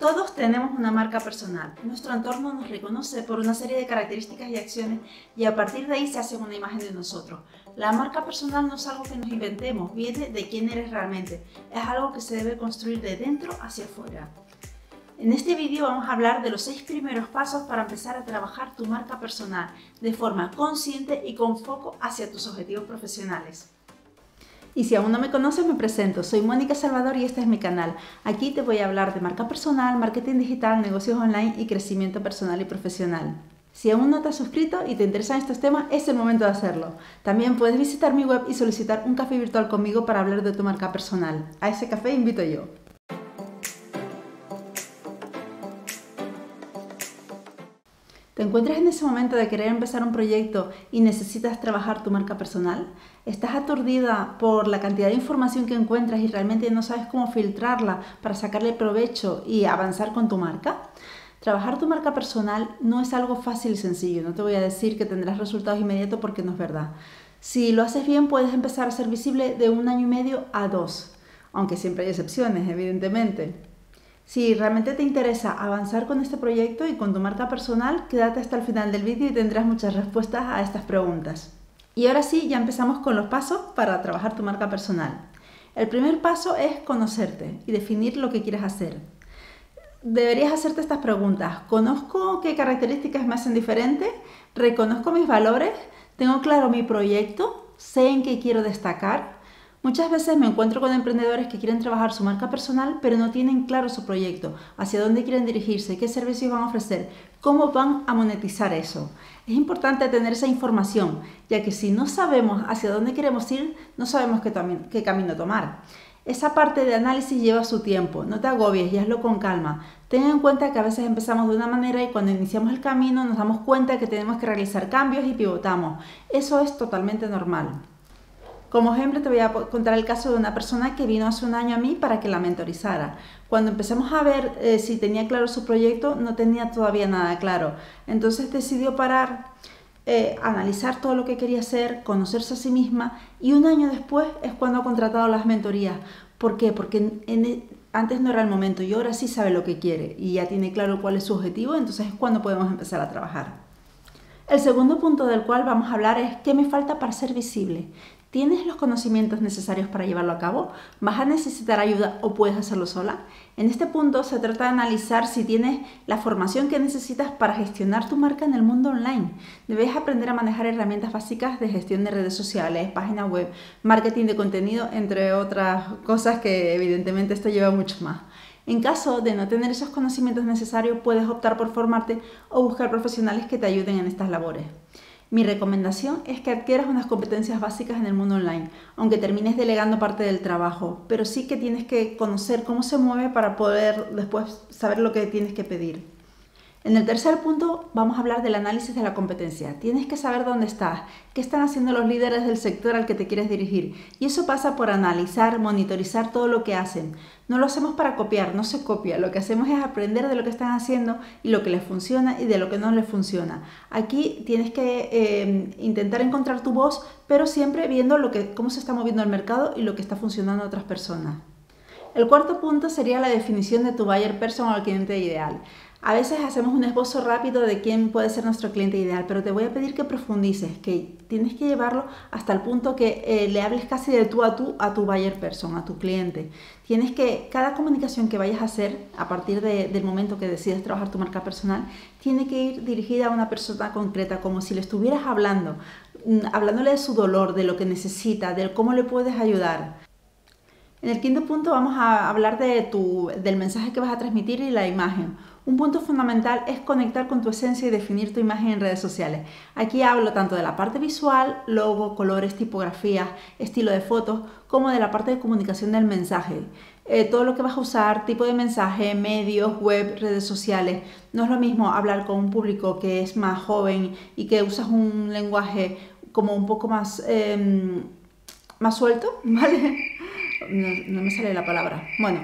Todos tenemos una marca personal. Nuestro entorno nos reconoce por una serie de características y acciones y a partir de ahí se hace una imagen de nosotros. La marca personal no es algo que nos inventemos, viene de quién eres realmente. Es algo que se debe construir de dentro hacia afuera. En este vídeo vamos a hablar de los 6 primeros pasos para empezar a trabajar tu marca personal de forma consciente y con foco hacia tus objetivos profesionales. Y si aún no me conoces, me presento. Soy Mónica Salvador y este es mi canal. Aquí te voy a hablar de marca personal, marketing digital, negocios online y crecimiento personal y profesional. Si aún no te has suscrito y te interesan estos temas, es el momento de hacerlo. También puedes visitar mi web y solicitar un café virtual conmigo para hablar de tu marca personal. A ese café invito yo. ¿Te encuentras en ese momento de querer empezar un proyecto y necesitas trabajar tu marca personal? ¿Estás aturdida por la cantidad de información que encuentras y realmente no sabes cómo filtrarla para sacarle provecho y avanzar con tu marca? Trabajar tu marca personal no es algo fácil y sencillo. No te voy a decir que tendrás resultados inmediatos porque no es verdad. Si lo haces bien, puedes empezar a ser visible de 1 año y medio a 2, aunque siempre hay excepciones, evidentemente. Si realmente te interesa avanzar con este proyecto y con tu marca personal, quédate hasta el final del vídeo y tendrás muchas respuestas a estas preguntas. Y ahora sí, ya empezamos con los pasos para trabajar tu marca personal. El primer paso es conocerte y definir lo que quieres hacer. Deberías hacerte estas preguntas. ¿Conozco qué características me hacen diferente? ¿Reconozco mis valores? ¿Tengo claro mi proyecto? ¿Sé en qué quiero destacar? Muchas veces me encuentro con emprendedores que quieren trabajar su marca personal, pero no tienen claro su proyecto, hacia dónde quieren dirigirse, qué servicios van a ofrecer, cómo van a monetizar eso. Es importante tener esa información, ya que si no sabemos hacia dónde queremos ir, no sabemos qué camino tomar. Esa parte de análisis lleva su tiempo, no te agobies y hazlo con calma. Ten en cuenta que a veces empezamos de una manera y cuando iniciamos el camino nos damos cuenta que tenemos que realizar cambios y pivotamos. Eso es totalmente normal. Como ejemplo te voy a contar el caso de una persona que vino hace 1 año a mí para que la mentorizara. Cuando empezamos a ver si tenía claro su proyecto, no tenía todavía nada claro. Entonces decidió parar, analizar todo lo que quería hacer, conocerse a sí misma y 1 año después es cuando ha contratado las mentorías. ¿Por qué? Porque antes no era el momento y ahora sí sabe lo que quiere y ya tiene claro cuál es su objetivo, entonces es cuando podemos empezar a trabajar. El segundo punto del cual vamos a hablar es ¿qué me falta para ser visible? ¿Tienes los conocimientos necesarios para llevarlo a cabo? ¿Vas a necesitar ayuda o puedes hacerlo sola? En este punto se trata de analizar si tienes la formación que necesitas para gestionar tu marca en el mundo online. Debes aprender a manejar herramientas básicas de gestión de redes sociales, página web, marketing de contenido, entre otras cosas que evidentemente esto lleva mucho más. En caso de no tener esos conocimientos necesarios, puedes optar por formarte o buscar profesionales que te ayuden en estas labores. Mi recomendación es que adquieras unas competencias básicas en el mundo online, aunque termines delegando parte del trabajo, pero sí que tienes que conocer cómo se mueve para poder después saber lo que tienes que pedir. En el tercer punto vamos a hablar del análisis de la competencia. Tienes que saber dónde estás, qué están haciendo los líderes del sector al que te quieres dirigir. Y eso pasa por analizar, monitorizar todo lo que hacen. No lo hacemos para copiar, no se copia. Lo que hacemos es aprender de lo que están haciendo y lo que les funciona y de lo que no les funciona. Aquí tienes que intentar encontrar tu voz, pero siempre viendo cómo se está moviendo el mercado y lo que está funcionando a otras personas. El cuarto punto sería la definición de tu buyer persona o el cliente ideal. A veces hacemos un esbozo rápido de quién puede ser nuestro cliente ideal, pero te voy a pedir que profundices, que tienes que llevarlo hasta el punto que le hables casi de tú a tu buyer person, a tu cliente. Tienes que, cada comunicación que vayas a hacer a partir del momento que decides trabajar tu marca personal, tiene que ir dirigida a una persona concreta, como si le estuvieras hablándole de su dolor, de lo que necesita, de cómo le puedes ayudar. En el quinto punto vamos a hablar del mensaje que vas a transmitir y la imagen. Un punto fundamental es conectar con tu esencia y definir tu imagen en redes sociales. Aquí hablo tanto de la parte visual, logo, colores, tipografías, estilo de fotos, como de la parte de comunicación del mensaje. Todo lo que vas a usar, tipo de mensaje, medios, web, redes sociales. No es lo mismo hablar con un público que es más joven y que usas un lenguaje como un poco más suelto, ¿vale? No me sale la palabra. Bueno,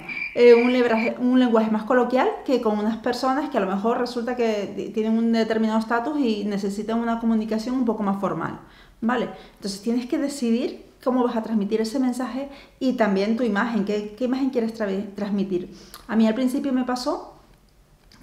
un lenguaje más coloquial que con unas personas que a lo mejor resulta que tienen un determinado estatus y necesitan una comunicación un poco más formal, ¿vale? Entonces tienes que decidir cómo vas a transmitir ese mensaje y también tu imagen, qué imagen quieres transmitir. A mí al principio me pasó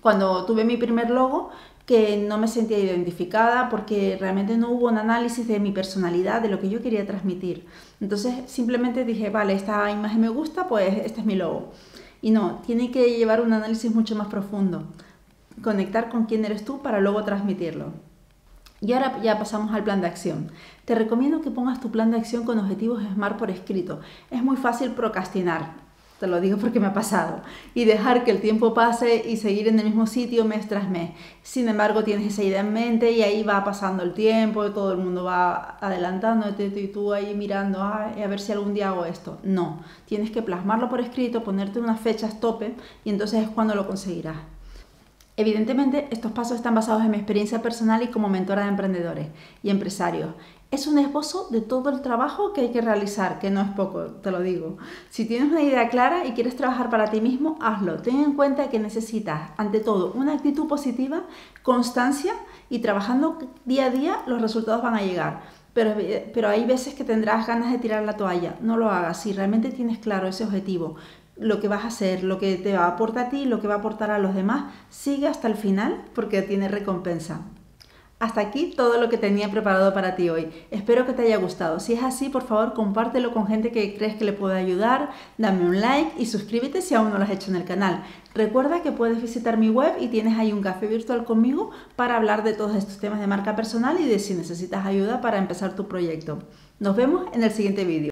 cuando tuve mi primer logo, que no me sentía identificada porque realmente no hubo un análisis de mi personalidad, de lo que yo quería transmitir. Entonces simplemente dije, vale, esta imagen me gusta, pues este es mi logo. Y no, tiene que llevar un análisis mucho más profundo, conectar con quién eres tú para luego transmitirlo. Y ahora ya pasamos al plan de acción. Te recomiendo que pongas tu plan de acción con objetivos SMART por escrito. Es muy fácil procrastinar, te lo digo porque me ha pasado, y dejar que el tiempo pase y seguir en el mismo sitio mes tras mes. Sin embargo, tienes esa idea en mente y ahí va pasando el tiempo, todo el mundo va adelantándote y tú ahí mirando, a ver si algún día hago esto. No, tienes que plasmarlo por escrito, ponerte unas fechas tope y entonces es cuando lo conseguirás. Evidentemente, estos pasos están basados en mi experiencia personal y como mentora de emprendedores y empresarios. Es un esbozo de todo el trabajo que hay que realizar, que no es poco, te lo digo. Si tienes una idea clara y quieres trabajar para ti mismo, hazlo. Ten en cuenta que necesitas, ante todo, una actitud positiva, constancia y trabajando día a día los resultados van a llegar. Pero hay veces que tendrás ganas de tirar la toalla. No lo hagas. Si realmente tienes claro ese objetivo, lo que vas a hacer, lo que te va a aportar a ti, lo que va a aportar a los demás, sigue hasta el final porque tiene recompensa. Hasta aquí todo lo que tenía preparado para ti hoy. Espero que te haya gustado. Si es así, por favor, compártelo con gente que crees que le puede ayudar, dame un like y suscríbete si aún no lo has hecho en el canal. Recuerda que puedes visitar mi web y tienes ahí un café virtual conmigo para hablar de todos estos temas de marca personal y de si necesitas ayuda para empezar tu proyecto. Nos vemos en el siguiente vídeo.